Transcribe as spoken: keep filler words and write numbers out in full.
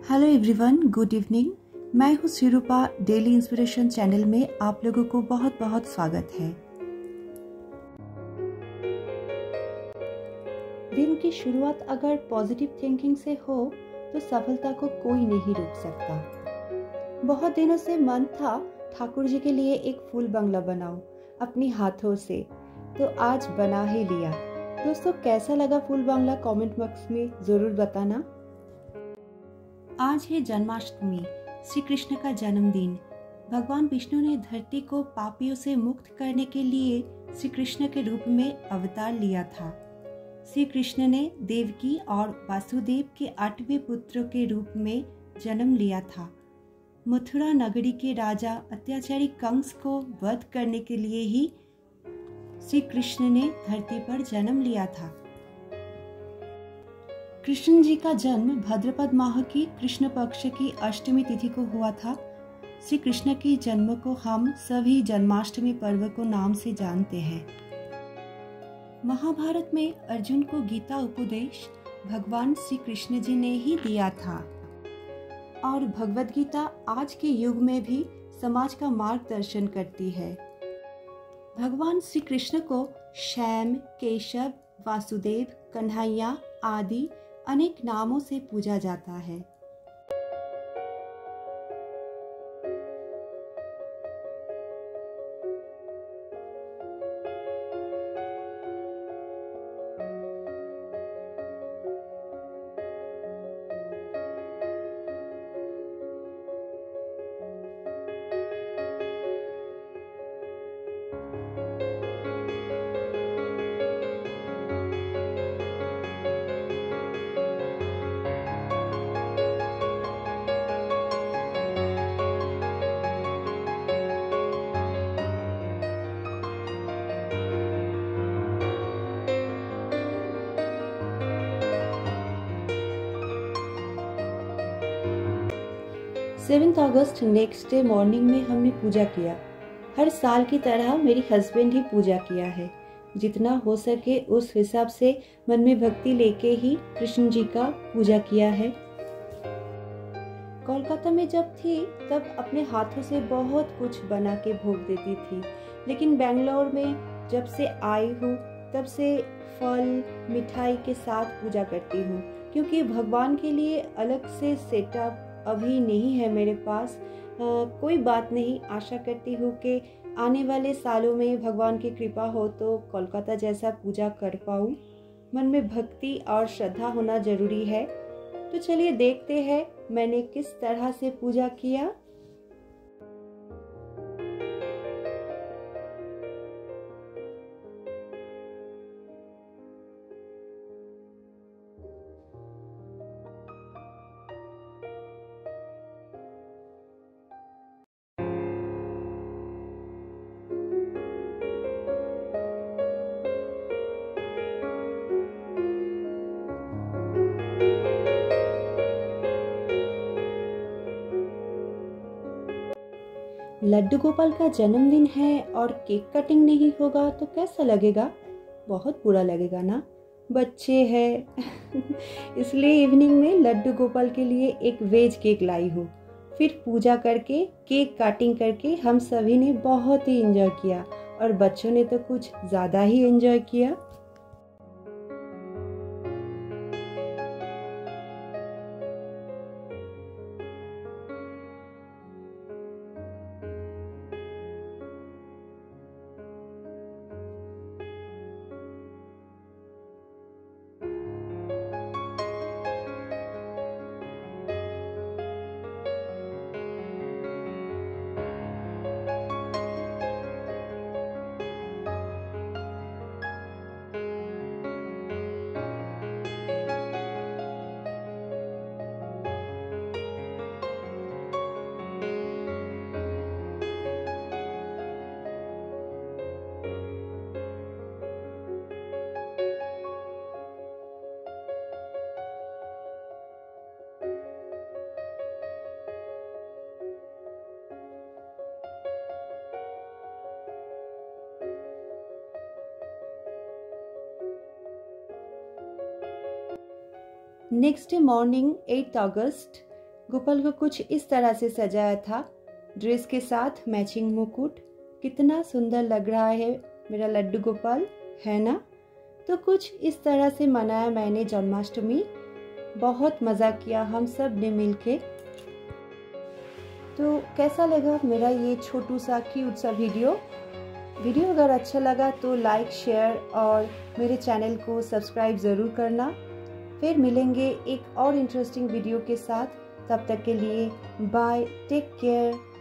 Hello everyone, good evening. मैं हूँ Shrirupa. Daily inspiration channel में आप लोगों को बहुत बहुत स्वागत है। दिन की शुरुआत अगर पॉजिटिव थिंकिंग से हो तो सफलता को कोई नहीं रोक सकता। बहुत दिनों से मन था ठाकुर जी के लिए एक फूल बंगला बनाऊं अपनी हाथों से, तो आज बना ही लिया। दोस्तों, कैसा लगा फूल बंगला कमेंट बॉक्स में जरूर बताना। आज है जन्माष्टमी, श्री कृष्ण का जन्मदिन। भगवान विष्णु ने धरती को पापियों से मुक्त करने के लिए श्री कृष्ण के रूप में अवतार लिया था। श्री कृष्ण ने देवकी और वासुदेव के आठवें पुत्र के रूप में जन्म लिया था। मथुरा नगरी के राजा अत्याचारी कंस को वध करने के लिए ही श्री कृष्ण ने धरती पर जन्म लिया था। कृष्ण जी का जन्म भाद्रपद माह की कृष्ण पक्ष की अष्टमी तिथि को हुआ था। श्री कृष्ण के जन्म को हम सभी जन्माष्टमी पर्व को नाम से जानते हैं। महाभारत में अर्जुन को गीता उपदेश भगवान श्री कृष्ण जी ने ही दिया था और भगवद गीता आज के युग में भी समाज का मार्गदर्शन करती है। भगवान श्री कृष्ण को श्याम, केशव, वासुदेव, कन्हैया आदि अनेक नामों से पूजा जाता है। सेवेंथ अगस्त नेक्स्ट डे मॉर्निंग में हमने पूजा किया। हर साल की तरह मेरी हस्बैंड ही पूजा किया है। जितना हो सके उस हिसाब से मन में भक्ति लेके ही कृष्ण जी का पूजा किया है। कोलकाता में जब थी तब अपने हाथों से बहुत कुछ बना के भोग देती थी, लेकिन बेंगलोर में जब से आई हूँ तब से फल मिठाई के साथ पूजा करती हूँ, क्योंकि भगवान के लिए अलग से सेटअप अभी नहीं है मेरे पास। आ, कोई बात नहीं, आशा करती हूँ कि आने वाले सालों में भगवान की कृपा हो तो कोलकाता जैसा पूजा कर पाऊँ। मन में भक्ति और श्रद्धा होना जरूरी है। तो चलिए देखते हैं मैंने किस तरह से पूजा किया। लड्डू गोपाल का जन्मदिन है और केक कटिंग नहीं होगा तो कैसा लगेगा? बहुत बुरा लगेगा ना, बच्चे हैं। इसलिए इवनिंग में लड्डू गोपाल के लिए एक वेज केक लाई हूँ। फिर पूजा करके केक कटिंग करके हम सभी ने बहुत ही एंजॉय किया और बच्चों ने तो कुछ ज़्यादा ही एंजॉय किया। नेक्स्ट डे मॉर्निंग एट अगस्त गोपाल को कुछ इस तरह से सजाया था, ड्रेस के साथ मैचिंग मुकुट। कितना सुंदर लग रहा है मेरा लड्डू गोपाल, है ना? तो कुछ इस तरह से मनाया मैंने जन्माष्टमी। बहुत मज़ा किया हम सब ने मिलके। तो कैसा लगा मेरा ये छोटू सा क्यूट सा वीडियो? वीडियो अगर अच्छा लगा तो लाइक, शेयर और मेरे चैनल को सब्सक्राइब ज़रूर करना। फिर मिलेंगे एक और इंटरेस्टिंग वीडियो के साथ। तब तक के लिए बाय, टेक केयर।